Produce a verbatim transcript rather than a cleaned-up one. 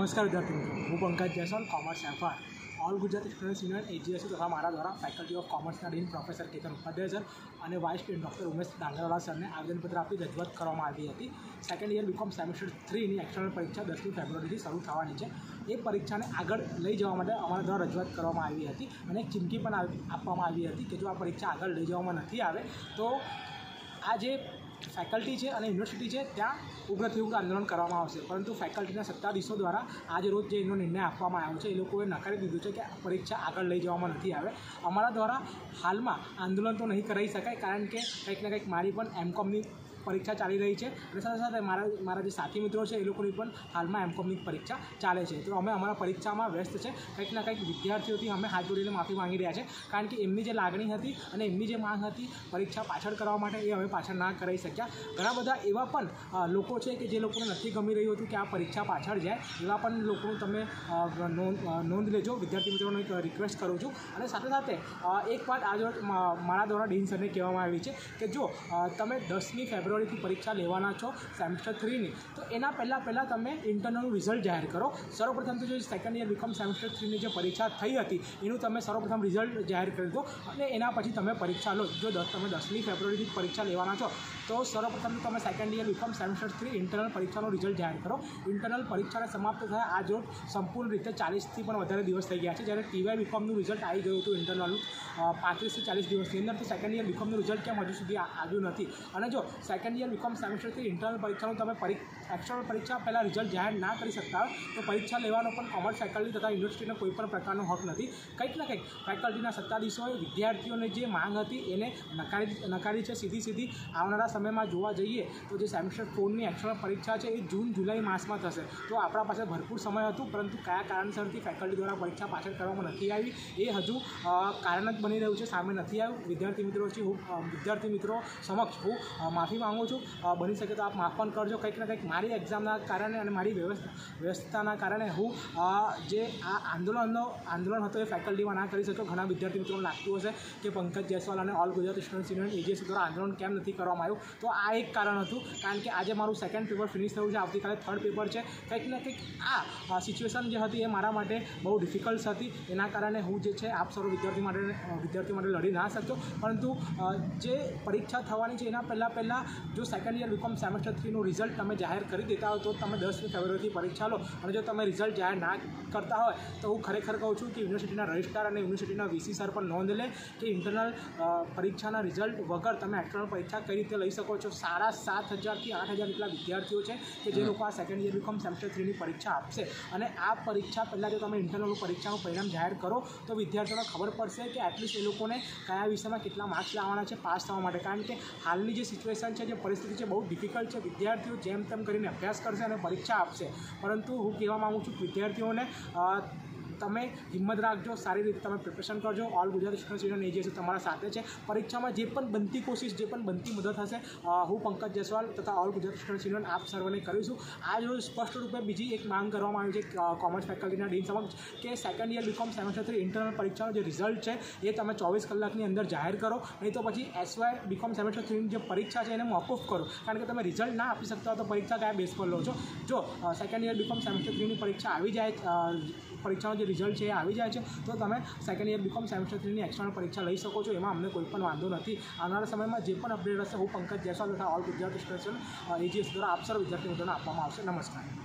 नमस्कार विद्यार्थी मित्रों, हूँ पंकज जयस्वाल, कॉमर्स एफआर all Gujarat student union AGSU તથા મારા દ્વારા ફેકલ્ટી ઓફ કોમર્સના dean professor Ketan Upadhyay sir અને vice president doctor Umesh Dangarwala સરને આવેદનપત્ર આપી રજૂઆત કરવામાં આવી હતી। સેકન્ડ યર બીકોમ સેમેસ્ટર થ્રીની એક્સટર્નલ પરીક્ષા દસમી ફેબ્રુઆરીથી શરૂ થવાની છે। એ પરીક્ષાને આગળ લઈ જવા માટે અમારા દ્વારા રજૂઆત કરવામાં આવી હતી અને એક ચીમકી પણ આપવામાં આવી હતી કે જો આ પરીક્ષા આગળ લઈ જવામાં નથી આવે તો આ જે ફેકલ્ટી છે અને યુનિવર્સિટી છે ત્યાં ઉગ્રથી ઉગ્ર આંદોલન કરવામાં આવશે। પરંતુ ફેકલ્ટીના સત્તાધીશો દ્વારા આજ રોજ જે એનો નિર્ણય આપવામાં આવ્યો છે એ લોકોએ નકારી દીધું છે કે પરીક્ષા આગળ લઈ જવામાં નથી આવે। અમારા દ્વારા હાલમાં આંદોલન તો નહીં કરાવી શકાય, કારણ કે કંઈક ને કંઈક મારી પણ એમ કોમની પરીક્ષા ચાલી રહી છે અને સાથે સાથે મારા મારા જે સાથી મિત્રો છે એ લોકોની પણ હાલમાં એમ કોમની પરીક્ષા ચાલે છે। તો અમે અમારા પરીક્ષામાં વ્યસ્ત છે। કંઈક ના કંઈક વિદ્યાર્થીઓથી અમે હાથ જોડીને માફી માંગી રહ્યા છે, કારણ કે એમની જે લાગણી હતી અને એમની જે માંગ હતી પરીક્ષા પાછળ કરવા માટે એ અમે પાછળ ના કરાવી શક્યા। ઘણા બધા એવા પણ લોકો છે કે જે લોકોને નથી ગમી રહ્યું હતું કે આ પરીક્ષા પાછળ જાય, એવા પણ લોકોનું તમે નોંધ લેજો। વિદ્યાર્થી મિત્રોને એક રિક્વેસ્ટ કરું છું। અને સાથે સાથે એક વાત આજ મારા દ્વારા ડીન સરને કહેવામાં આવી છે કે જો તમે દસમી ફેબ્રુઆરી થી પરીક્ષા લેવાના છો સેમેસ્ટર થ્રીની, તો એના પહેલાં પહેલાં તમે ઇન્ટરનલનું રિઝલ્ટ જાહેર કરો। સર્વપ્રથમ તો જે સેકન્ડ યર બીકોમ સેમેસ્ટર થ્રીની જે પરીક્ષા થઈ હતી એનું તમે સર્વપ્રથમ રિઝલ્ટ જાહેર કરી દો અને એના પછી તમે પરીક્ષા લો। જો દસ તમે દસમી ફેબ્રુઆરીથી પરીક્ષા લેવાના છો તો સર્વપ્રથમ તમે second year BCom semester three internal પરીક્ષાનું રિઝલ્ટ જાહેર કરો। ઇન્ટરનલ પરીક્ષાને સમાપ્ત થયા આજ રોજ સંપૂર્ણ રીતે ચાલીસથી પણ વધારે દિવસ થઈ ગયા છે, જ્યારે ટીવાય બીકોમનું રિઝલ્ટ આવી ગયું હતું ઇન્ટરનલનું પાંત્રીસથી ચાલીસ દિવસની અંદર। તો સેકન્ડ યર બીકોમનું રિઝલ્ટ કેમ હજુ સુધી આવ્યું નથી? અને જો સેકન્ડ યર બીકોમ સેમેસ્ટરથી ઇન્ટરનલ પરીક્ષાનું તમે એક્સટર્નલ પરીક્ષા પહેલાં રિઝલ્ટ જાહેર ના કરી શકતા હોય તો પરીક્ષા લેવાનો પણ કોમર્સ ફેકલ્ટી તથા યુનિવર્સિટીનો કોઈ પણ પ્રકારનો હક નથી। કંઈક ને કંઈક ફેકલ્ટીના સત્તાધીશોએ વિદ્યાર્થીઓને જે માંગ હતી એને નકારી નકારી છે સીધી સીધી। આવનારા સમયમાં જોવા જઈએ તો જે સેમેસ્ટર ફોરની એક્સટર્નલ પરીક્ષા છે એ જૂન જુલાઈ માસમાં થશે। તો આપણા પાસે ભરપૂર સમય હતું, પરંતુ કયા કારણસરથી ફેકલ્ટી દ્વારા પરીક્ષા પાછળ કરવામાં નથી આવી એ હજુ કારણ જ બની રહ્યું છે, સામે નથી આવ્યું। વિદ્યાર્થી મિત્રો છે હું વિદ્યાર્થી મિત્રો સમક્ષ હું માફી માગું છું। બની શકે તો આપ માફ પણ કરજો। કંઈક ને કંઈક મારી એક્ઝામના કારણે અને મારી વ્યવસ્થાના કારણે હું જે આ આંદોલનનો આંદોલન હતો એ ફેકલ્ટીમાં ના કરી શક્યો। ઘણા વિદ્યાર્થી મિત્રોને લાગતું હશે કે પંકજ જયસ્વાલ અને all Gujarat student union AGSU દ્વારા આંદોલન કેમ નથી કરવામાં આવ્યું, તો આ એક કારણ હતું, કારણ કે આજે મારું સેકન્ડ પેપર ફિનિશ થયું છે, આવતીકાલે થર્ડ પેપર છે। કંઈક ને કંઈક આ સિચ્યુએશન જે હતી એ મારા માટે બહુ ડિફિકલ્ટ હતી, એના કારણે હું જે છે આપ સર્વ વિદ્યાર્થી માટે વિદ્યાર્થી માટે લડી ના શક્યો। પરંતુ જે પરીક્ષા થવાની છે એના પહેલાં પહેલાં જો સેકન્ડ યર બીકોમ સેમેસ્ટર થ્રીનું રિઝલ્ટ તમે જાહેર કરી દેતા હોય તો તમે દસમી ફેબ્રુઆરીથી પરીક્ષા લો। અને જો તમે રિઝલ્ટ જાહેર ના કરતા હોય તો હું ખરેખર કહું છું કે યુનિવર્સિટીના રજિસ્ટ્રાર અને યુનિવર્સિટીના વીસી સર પણ નોંધ લે કે ઇન્ટરનલ પરીક્ષાના રિઝલ્ટ વગર તમે એક્સટર્નલ પરીક્ષા કઈ રીતે લઈ શકો છો। સાડા સાત હજારથી આઠ હજાર જેટલા વિદ્યાર્થીઓ છે કે જે લોકો આ સેકન્ડ યર બીકોમ સેમેસ્ટર થ્રીની પરીક્ષા આપશે, અને આ પરીક્ષા પહેલાં જો તમે ઇન્ટરનલ પરીક્ષાનું પરિણામ જાહેર કરો તો વિદ્યાર્થીઓને ખબર પડશે કે એટલીસ્ટ એ લોકોને કયા વિષયમાં કેટલા માર્ક્સ લાવવાના છે પાસ થવા માટે। કારણ કે હાલની જે સિચ્યુએશન છે, જે પરિસ્થિતિ છે, બહુ ડિફિકલ્ટ છે। વિદ્યાર્થીઓ જેમ તેમ કરીને અભ્યાસ કરશે અને પરીક્ષા આપશે, પરંતુ હું કહેવા માગું છું વિદ્યાર્થીઓને તમે હિંમત રાખજો, સારી રીતે તમે પ્રિપરેશન કરજો। All Gujarat student union AGSU તમારા સાથે છે। પરીક્ષામાં જે પણ બનતી કોશિશ, જે પણ બનતી મદદ હશે હું પંકજ જયસ્વાલ તથા ઓલ ગુજરાત સ્ટુડન્ટ યુનિયન આપ સર્વને કરીશું। આજ રોજ સ્પષ્ટ રૂપે બીજી એક માંગ કરવામાં આવી છે કોમર્સ ફેકલ્ટીના ડીન સમક્ષ કે second year BCom semester three internal પરીક્ષાનો જે રિઝલ્ટ છે એ તમે ચોવીસ કલાકની અંદર જાહેર કરો, નહીં તો પછી એસવાય બીકોમ સેમેસ્ટર થ્રીની જે પરીક્ષા છે એને મોકૂફ કરો। કારણ કે તમે રિઝલ્ટ ના આપી શકતા હો તો પરીક્ષા કયા બેઝ પર લો છો? જો સેકન્ડ યર બીકોમ સેમેસ્ટર થ્રીની પરીક્ષા આવી જાય, પરીક્ષાનો જે રિઝલ્ટ છે એ આવી જાય છે તો તમે સેકન્ડ યર બીકોમ સેમેસ્ટર થ્રીની એક્સટર્નલ પરીક્ષા લઈ શકો છો, એમાં અમને કોઈ પણ વાંધો નથી। આવનારા સમયમાં જે પણ અપડેટ હશે હું પંકજ જયસ્વાલ તથા ઓલ ગુજરાત સ્ટુડન્ટ એજીએસ દ્વારા આપ સર્વ વિદ્યાર્થી મિત્રોને આપવામાં આવશે। નમસ્કાર।